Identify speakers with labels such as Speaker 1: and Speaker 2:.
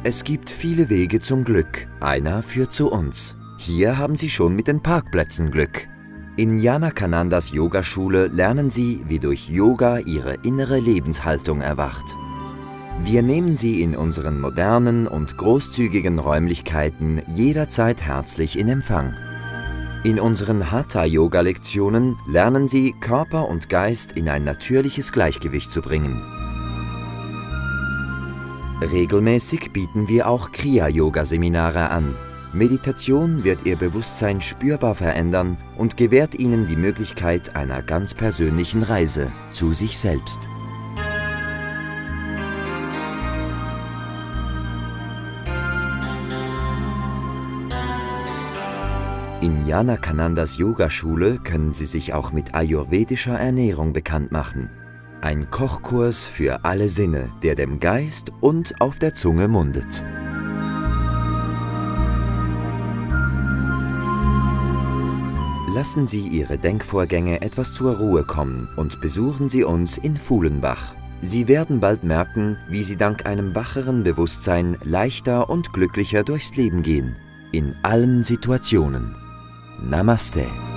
Speaker 1: Es gibt viele Wege zum Glück. Einer führt zu uns. Hier haben Sie schon mit den Parkplätzen Glück. In Jnanakanandas Yogaschule lernen Sie, wie durch Yoga Ihre innere Lebenshaltung erwacht. Wir nehmen Sie in unseren modernen und großzügigen Räumlichkeiten jederzeit herzlich in Empfang. In unseren Hatha-Yoga-Lektionen lernen Sie, Körper und Geist in ein natürliches Gleichgewicht zu bringen. Regelmäßig bieten wir auch Kriya-Yoga-Seminare an. Meditation wird Ihr Bewusstsein spürbar verändern und gewährt Ihnen die Möglichkeit einer ganz persönlichen Reise zu sich selbst. In Jnanakanandas Yogaschule können Sie sich auch mit ayurvedischer Ernährung bekannt machen. Ein Kochkurs für alle Sinne, der dem Geist und auf der Zunge mundet. Lassen Sie Ihre Denkvorgänge etwas zur Ruhe kommen und besuchen Sie uns in Fuhlenbach. Sie werden bald merken, wie Sie dank einem wacheren Bewusstsein leichter und glücklicher durchs Leben gehen. In allen Situationen. Namaste.